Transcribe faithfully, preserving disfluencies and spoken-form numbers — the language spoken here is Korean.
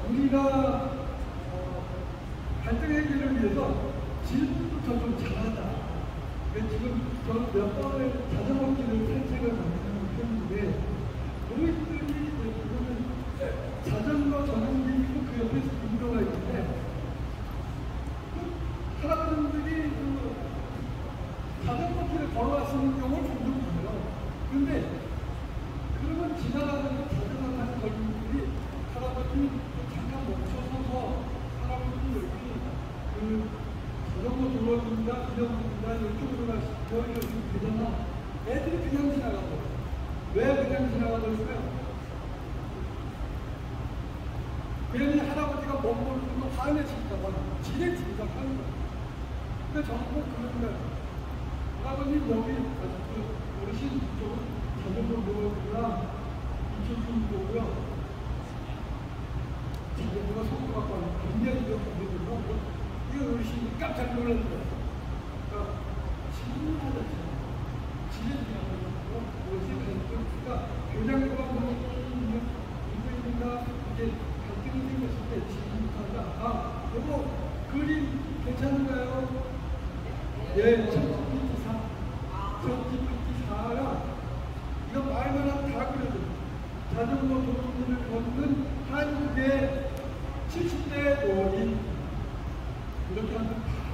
우리가 어, 갈등 해결을 위해서 질문부터 좀 잘하자. 그러니까 지금 저는 몇 번을 자전거길을 산책을 만드는 편인데, 노인들이 보면 자전거 전용기 있고 그 옆에 인도가 있는데, 그 할아버지들이 그 자전거길을 걸어가시는 경우를 종종 봐요. 근데 그러면 지나가는 자전거 타는 젊은이들이 할아버지 잠깐 멈춰서서 할아버지 여기 그 자전거 도로입니다, 이동입니다, 이쪽으로 가시고 여기가 지금 되잖아. 애들이 그냥 지나가고. 왜 그냥 지나가던가요? 괜히 할아버지가 먼 걸로 좀 화내실까봐 지레 진작하는 거예요. 근데 저는 꼭 그런 거예요. 할아버님 여기 그 어르신 이쪽은 자전거 도로입니다. 이쪽은 보고요. 자전거가 속도 갖고 와서 굉장히 좀 건드리고, 이거 어르신이 깜짝 놀라는 거예요. 그러니까 질문하자. 지레지나가고 그러니까 교장과 이거입니다. 이제 갈등이 생겼을 때 질문하자. 아, 여보 그림 괜찮은가요? 예, 챗지피티 사. 챗지피티 사가 이거 말만 하면 다 그려줘. 자전거 도로를 걷는 한국의 칠십 대 노인 이렇게 하면